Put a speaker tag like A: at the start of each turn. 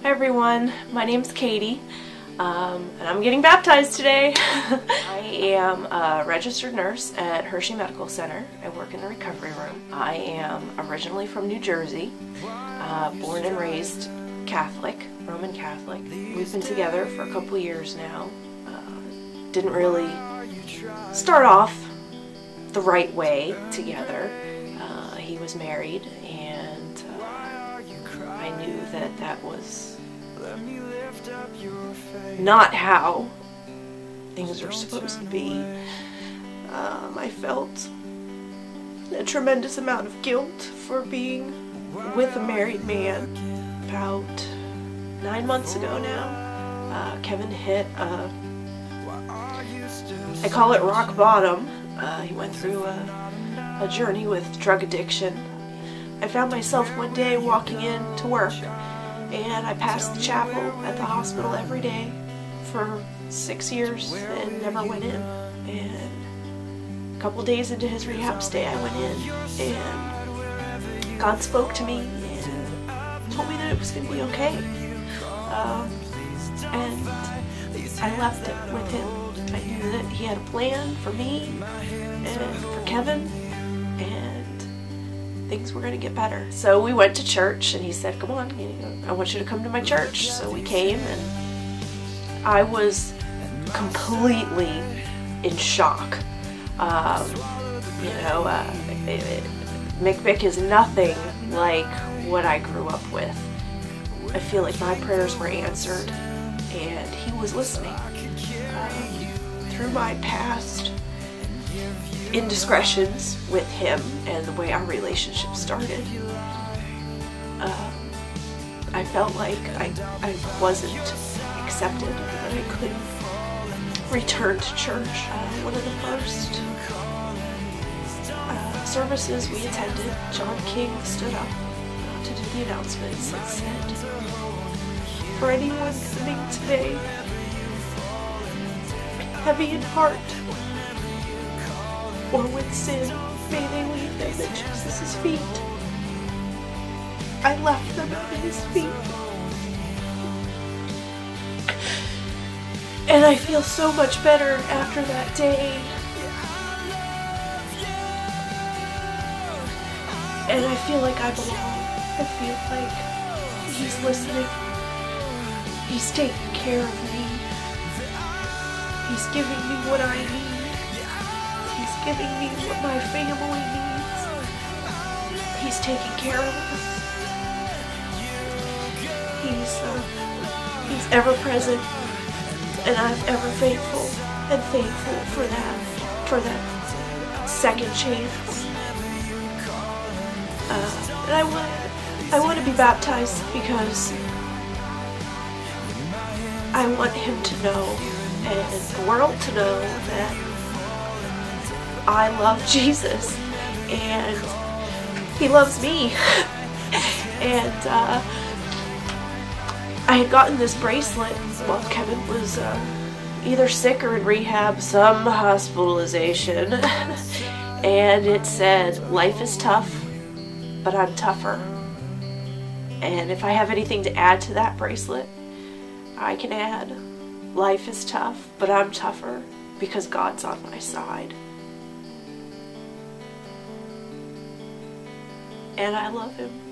A: Hi everyone, my name's Katie, and I'm getting baptized today. I am a registered nurse at Hershey Medical Center. I work in the recovery room. I am originally from New Jersey, born and raised Catholic, Roman Catholic. We've been together for a couple years now. Didn't really start off the right way together. He was married, and I knew that that was not how things are supposed to be. I felt a tremendous amount of guilt for being with a married man. About 9 months ago now, Kevin hit I call it rock bottom. He went through a journey with drug addiction. I found myself one day walking in to work, and I passed the chapel at the hospital every day for 6 years and never went in. And a couple days into his rehab stay, I went in, and God spoke to me and told me that it was going to be okay. And I left it with him. I knew that he had a plan for me and for Kevin, and things were going to get better. So we went to church, and he said, "Come on, I want you to come to my church." So we came, and I was completely in shock. McBic is nothing like what I grew up with. I feel like my prayers were answered, and he was listening. Through my past indiscretions with him and the way our relationship started, I felt like I wasn't accepted, that I couldn't return to church. One of the first services we attended, John King stood up to do the announcements and said, "For anyone coming today heavy in heart or with sin, may they leave them at Jesus' feet." I left them at his feet. And I feel so much better after that day. And I feel like I belong. I feel like he's listening. He's taking care of me. He's giving me what I need. He's giving me what my family needs. He's taking care of us. He's ever present, and I'm ever faithful and thankful for that second chance. And I want to be baptized because I want him to know, and the world to know, that I love Jesus and he loves me. And I had gotten this bracelet while Kevin was either sick or in rehab, some hospitalization, and it said, "Life is tough, but I'm tougher." And if I have anything to add to that bracelet, I can add, "Life is tough, but I'm tougher because God's on my side." And I love him.